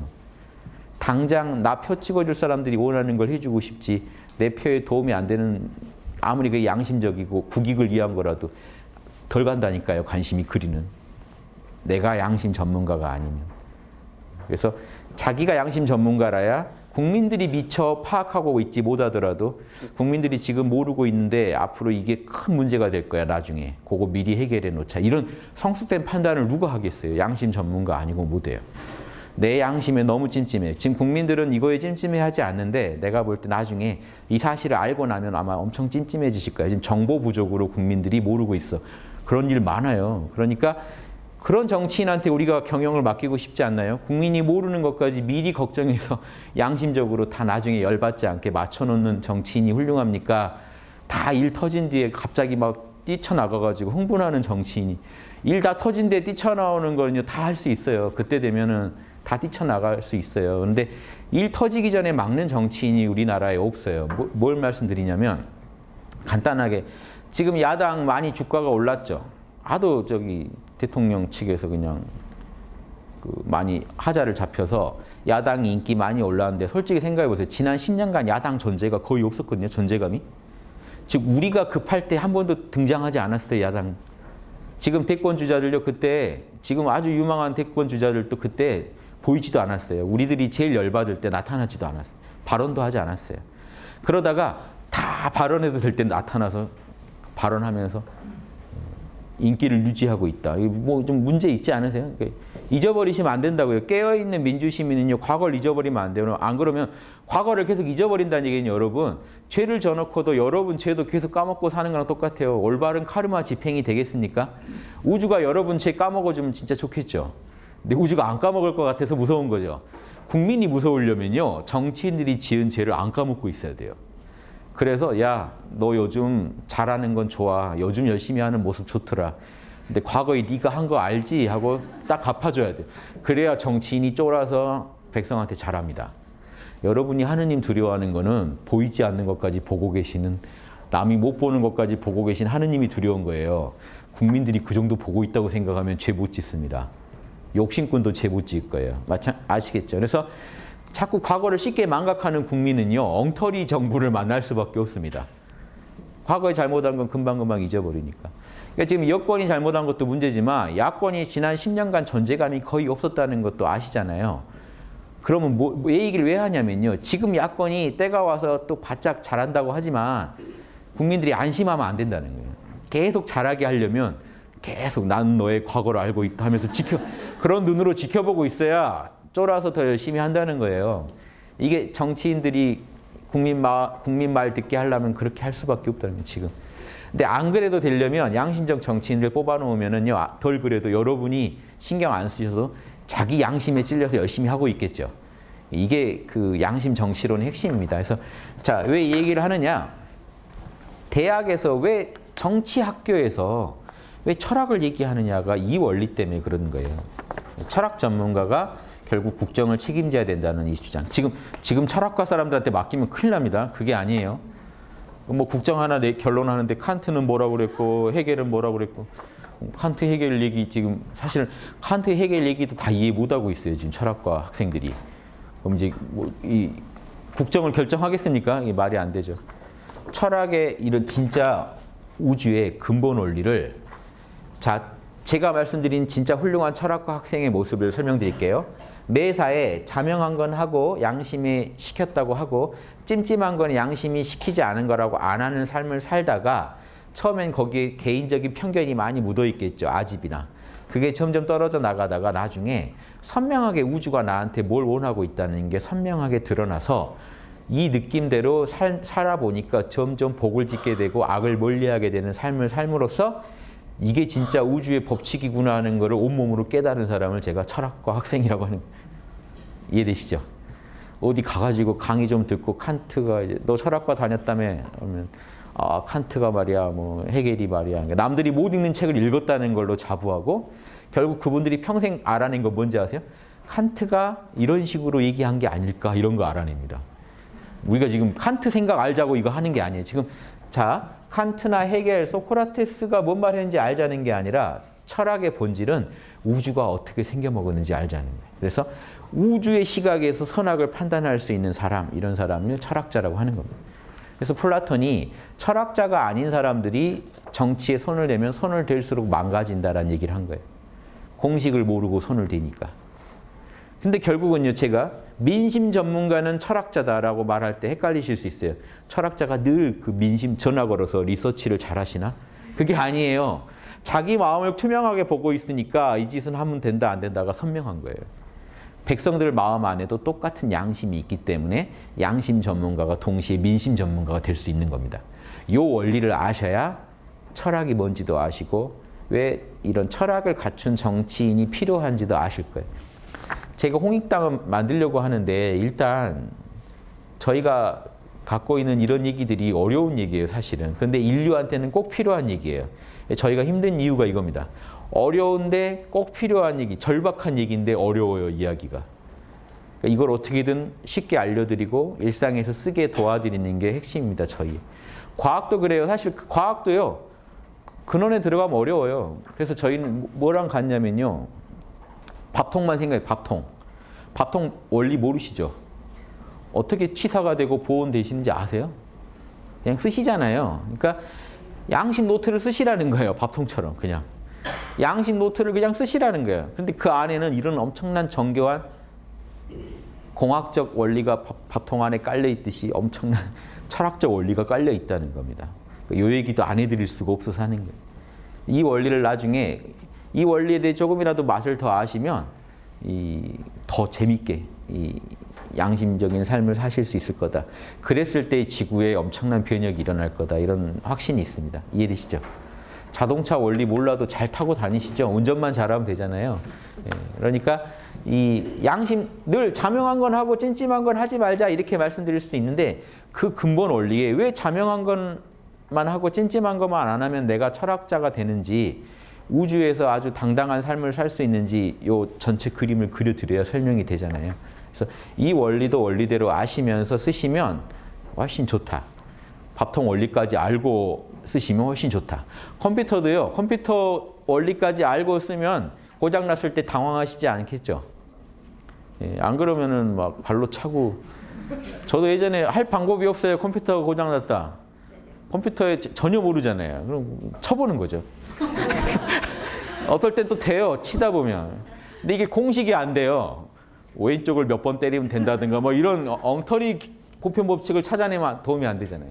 S1: 당장 나 표 찍어줄 사람들이 원하는 걸 해주고 싶지 내 표에 도움이 안 되는 아무리 그게 양심적이고 국익을 위한 거라도 덜 간다니까요. 관심이 그리는. 내가 양심 전문가가 아니면. 그래서 자기가 양심 전문가라야 국민들이 미처 파악하고 있지 못하더라도 국민들이 지금 모르고 있는데 앞으로 이게 큰 문제가 될 거야 나중에. 그거 미리 해결해 놓자. 이런 성숙된 판단을 누가 하겠어요. 양심 전문가 아니고 못해요. 내 양심에 너무 찜찜해. 지금 국민들은 이거에 찜찜해하지 않는데 내가 볼 때 나중에 이 사실을 알고 나면 아마 엄청 찜찜해지실 거예요. 지금 정보 부족으로 국민들이 모르고 있어. 그런 일 많아요. 그러니까 그런 정치인한테 우리가 경영을 맡기고 싶지 않나요? 국민이 모르는 것까지 미리 걱정해서 양심적으로 다 나중에 열받지 않게 맞춰놓는 정치인이 훌륭합니까? 다 일 터진 뒤에 갑자기 막 뛰쳐나가가지고 흥분하는 정치인이 일 다 터진 뒤에 뛰쳐나오는 거는요 다 할 수 있어요. 그때 되면은 다 뛰쳐나갈 수 있어요. 그런데 일 터지기 전에 막는 정치인이 우리나라에 없어요. 뭐, 뭘 말씀드리냐면 간단하게 지금 야당 많이 주가가 올랐죠. 하도 저기 대통령 측에서 그냥 그 많이 하자를 잡혀서 야당이 인기 많이 올랐는데 솔직히 생각해 보세요. 지난 십 년간 야당 존재가 거의 없었거든요. 존재감이. 즉 우리가 급할 때 한 번도 등장하지 않았어요. 야당. 지금 대권 주자들요. 그때 지금 아주 유망한 대권 주자들도 그때 보이지도 않았어요. 우리들이 제일 열받을 때 나타나지도 않았어요. 발언도 하지 않았어요. 그러다가 다 발언해도 될 때 나타나서 발언하면서 인기를 유지하고 있다. 뭐 좀 문제 있지 않으세요? 잊어버리시면 안 된다고요. 깨어있는 민주시민은요. 과거를 잊어버리면 안 돼요. 안 그러면 과거를 계속 잊어버린다는 얘기는 여러분. 죄를 져놓고도 여러분 죄도 계속 까먹고 사는 거랑 똑같아요. 올바른 카르마 집행이 되겠습니까? 우주가 여러분 죄 까먹어주면 진짜 좋겠죠. 근데 우주가 안 까먹을 것 같아서 무서운 거죠. 국민이 무서우려면요. 정치인들이 지은 죄를 안 까먹고 있어야 돼요. 그래서 야, 너 요즘 잘하는 건 좋아. 요즘 열심히 하는 모습 좋더라. 근데 과거에 네가 한 거 알지? 하고 딱 갚아줘야 돼. 그래야 정치인이 쫄아서 백성한테 잘합니다. 여러분이 하느님 두려워하는 거는 보이지 않는 것까지 보고 계시는 남이 못 보는 것까지 보고 계신 하느님이 두려운 거예요. 국민들이 그 정도 보고 있다고 생각하면 죄 못 짓습니다. 욕심꾼도 죄 못 지을 거예요. 마찬 아시겠죠? 그래서 자꾸 과거를 쉽게 망각하는 국민은요. 엉터리 정부를 만날 수밖에 없습니다. 과거에 잘못한 건 금방금방 잊어버리니까. 그러니까 지금 여권이 잘못한 것도 문제지만 야권이 지난 십 년간 존재감이 거의 없었다는 것도 아시잖아요. 그러면 뭐, 뭐 얘기를 왜 하냐면요. 지금 야권이 때가 와서 또 바짝 잘한다고 하지만 국민들이 안심하면 안 된다는 거예요. 계속 잘하게 하려면 계속 난 너의 과거를 알고 있다 하면서 지켜 그런 눈으로 지켜보고 있어야 쫄아서 더 열심히 한다는 거예요. 이게 정치인들이 국민 말, 국민 말 듣게 하려면 그렇게 할 수밖에 없다는 거예요, 지금. 근데 안 그래도 되려면 양심적 정치인들 뽑아놓으면은요, 덜 그래도 여러분이 신경 안 쓰셔도 자기 양심에 찔려서 열심히 하고 있겠죠. 이게 그 양심 정치론의 핵심입니다. 그래서 자, 왜 이 얘기를 하느냐? 대학에서 왜 정치 학교에서 왜 철학을 얘기하느냐가 이 원리 때문에 그런 거예요. 철학 전문가가 결국 국정을 책임져야 된다는 이 주장. 지금 지금 철학과 사람들한테 맡기면 큰일 납니다. 그게 아니에요. 뭐 국정 하나 내 결론하는데 칸트는 뭐라고 그랬고 해겔은 뭐라고 그랬고 칸트 해겔 얘기 지금 사실 칸트 해겔 얘기도 다 이해 못하고 있어요. 지금 철학과 학생들이. 그럼 이제 뭐 이 국정을 결정하겠습니까? 이게 말이 안 되죠. 철학의 이런 진짜 우주의 근본 원리를 자 제가 말씀드린 진짜 훌륭한 철학과 학생의 모습을 설명드릴게요. 매사에 자명한 건 하고 양심이 시켰다고 하고 찜찜한 건 양심이 시키지 않은 거라고 안 하는 삶을 살다가 처음엔 거기에 개인적인 편견이 많이 묻어 있겠죠. 아집이나. 그게 점점 떨어져 나가다가 나중에 선명하게 우주가 나한테 뭘 원하고 있다는 게 선명하게 드러나서 이 느낌대로 살, 살아보니까 점점 복을 짓게 되고 악을 멀리하게 되는 삶을 삶으로써 이게 진짜 우주의 법칙이구나 하는 거를 온몸으로 깨달은 사람을 제가 철학과 학생이라고 하는 거예요. 이해되시죠? 어디 가가지고 강의 좀 듣고 칸트가 이제 너 철학과 다녔다며 그러면 아 칸트가 말이야 뭐 해겔이 말이야 남들이 못 읽는 책을 읽었다는 걸로 자부하고 결국 그분들이 평생 알아낸 거 뭔지 아세요? 칸트가 이런 식으로 얘기한 게 아닐까 이런 거 알아냅니다. 우리가 지금 칸트 생각 알자고 이거 하는 게 아니에요. 지금 자 칸트나 해겔, 소크라테스가 뭔 말했는지 알자는 게 아니라 철학의 본질은 우주가 어떻게 생겨먹었는지 알자는 거예요. 그래서 우주의 시각에서 선악을 판단할 수 있는 사람, 이런 사람을 철학자라고 하는 겁니다. 그래서 플라톤이 철학자가 아닌 사람들이 정치에 손을 대면 손을 댈수록 망가진다라는 얘기를 한 거예요. 공식을 모르고 손을 대니까. 근데 결국은요, 제가 민심 전문가는 철학자다라고 말할 때 헷갈리실 수 있어요. 철학자가 늘 그 민심 전화 걸어서 리서치를 잘 하시나? 그게 아니에요. 자기 마음을 투명하게 보고 있으니까 이 짓은 하면 된다 안 된다가 선명한 거예요. 백성들 마음 안에도 똑같은 양심이 있기 때문에 양심 전문가가 동시에 민심 전문가가 될 수 있는 겁니다. 이 원리를 아셔야 철학이 뭔지도 아시고 왜 이런 철학을 갖춘 정치인이 필요한지도 아실 거예요. 제가 홍익당을 만들려고 하는데 일단 저희가 갖고 있는 이런 얘기들이 어려운 얘기예요, 사실은. 그런데 인류한테는 꼭 필요한 얘기예요. 저희가 힘든 이유가 이겁니다. 어려운데 꼭 필요한 얘기, 절박한 얘기인데 어려워요, 이야기가. 그러니까 이걸 어떻게든 쉽게 알려드리고 일상에서 쓰게 도와드리는 게 핵심입니다, 저희. 과학도 그래요. 사실 과학도요. 근원에 들어가면 어려워요. 그래서 저희는 뭐랑 같냐면요. 밥통만 생각해요, 밥통. 밥통 원리 모르시죠? 어떻게 취사가 되고 보온되시는지 아세요? 그냥 쓰시잖아요. 그러니까 양심 노트를 쓰시라는 거예요, 밥통처럼 그냥. 양심 노트를 그냥 쓰시라는 거예요. 그런데 그 안에는 이런 엄청난 정교한 공학적 원리가 밥통 안에 깔려 있듯이 엄청난 철학적 원리가 깔려 있다는 겁니다. 이 얘기도 안 해드릴 수가 없어서 하는 거예요. 이 원리를 나중에 이 원리에 대해 조금이라도 맛을 더 아시면 이 더 재밌게 이 양심적인 삶을 사실 수 있을 거다. 그랬을 때 지구에 엄청난 변혁이 일어날 거다. 이런 확신이 있습니다. 이해되시죠? 자동차 원리 몰라도 잘 타고 다니시죠? 운전만 잘하면 되잖아요. 예, 그러니까 이 양심, 늘 자명한 건 하고 찜찜한 건 하지 말자 이렇게 말씀드릴 수도 있는데 그 근본 원리에 왜 자명한 것만 하고 찜찜한 것만 안 하면 내가 철학자가 되는지 우주에서 아주 당당한 삶을 살 수 있는지 요 전체 그림을 그려드려야 설명이 되잖아요. 그래서 이 원리도 원리대로 아시면서 쓰시면 훨씬 좋다. 밥통 원리까지 알고 쓰시면 훨씬 좋다. 컴퓨터도요. 컴퓨터 원리까지 알고 쓰면 고장났을 때 당황하시지 않겠죠. 예, 안 그러면은 막 발로 차고. 저도 예전에 할 방법이 없어요. 컴퓨터가 고장났다. 컴퓨터에 전혀 모르잖아요. 그럼 쳐보는 거죠. 어떨 땐 또 돼요. 치다 보면. 근데 이게 공식이 안 돼요. 왼쪽을 몇 번 때리면 된다든가 뭐 이런 엉터리 보편 법칙을 찾아내면 도움이 안 되잖아요.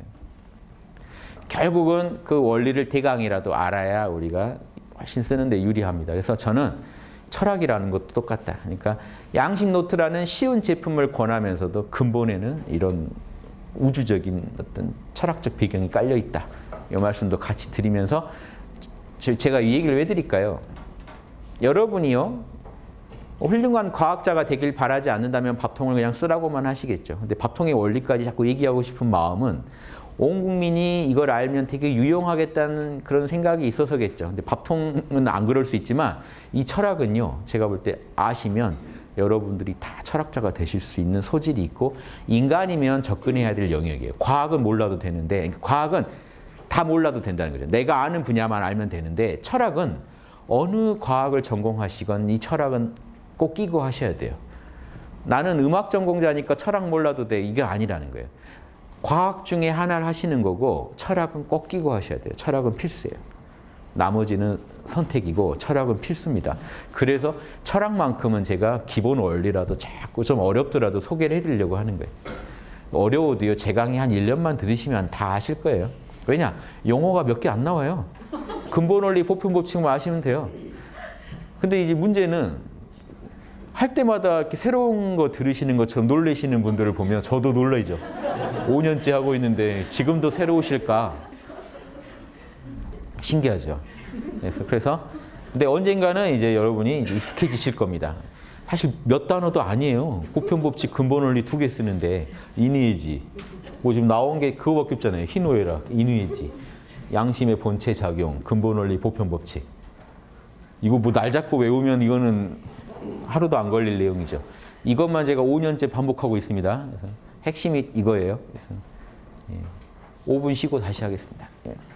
S1: 결국은 그 원리를 대강이라도 알아야 우리가 훨씬 쓰는데 유리합니다. 그래서 저는 철학이라는 것도 똑같다. 그러니까 양심 노트라는 쉬운 제품을 권하면서도 근본에는 이런 우주적인 어떤 철학적 배경이 깔려 있다. 이 말씀도 같이 드리면서 제가 이 얘기를 왜 드릴까요? 여러분이요. 훌륭한 과학자가 되길 바라지 않는다면 밥통을 그냥 쓰라고만 하시겠죠. 근데 밥통의 원리까지 자꾸 얘기하고 싶은 마음은 온 국민이 이걸 알면 되게 유용하겠다는 그런 생각이 있어서겠죠. 근데 밥통은 안 그럴 수 있지만 이 철학은요. 제가 볼 때 아시면 여러분들이 다 철학자가 되실 수 있는 소질이 있고 인간이면 접근해야 될 영역이에요. 과학은 몰라도 되는데 과학은 다 몰라도 된다는 거죠. 내가 아는 분야만 알면 되는데 철학은 어느 과학을 전공하시건 이 철학은 꼭 끼고 하셔야 돼요. 나는 음악 전공자니까 철학 몰라도 돼. 이게 아니라는 거예요. 과학 중에 하나를 하시는 거고 철학은 꼭 끼고 하셔야 돼요. 철학은 필수예요. 나머지는 선택이고 철학은 필수입니다. 그래서 철학만큼은 제가 기본 원리라도 자꾸 좀 어렵더라도 소개를 해드리려고 하는 거예요. 어려워도요. 제 강의 한 일 년만 들으시면 다 아실 거예요. 왜냐? 용어가 몇 개 안 나와요. 근본 원리, 보편 법칙만 아시면 돼요. 근데 이제 문제는 할 때마다 이렇게 새로운 거 들으시는 것처럼 놀라시는 분들을 보면 저도 놀라죠. 오 년째 하고 있는데 지금도 새로우실까? 신기하죠. 그래서, 그래서 근데 언젠가는 이제 여러분이 익숙해지실 겁니다. 사실 몇 단어도 아니에요. 보편 법칙, 근본 원리 두 개 쓰는데 인의지. 뭐 지금 나온 게 그거밖에 없잖아요. 희노애락, 인의지. 양심의 본체 작용, 근본 원리, 보편 법칙. 이거 뭐 날 잡고 외우면 이거는 하루도 안 걸릴 내용이죠. 이것만 제가 오 년째 반복하고 있습니다. 그래서 핵심이 이거예요. 그래서 예, 오 분 쉬고 다시 하겠습니다. 예.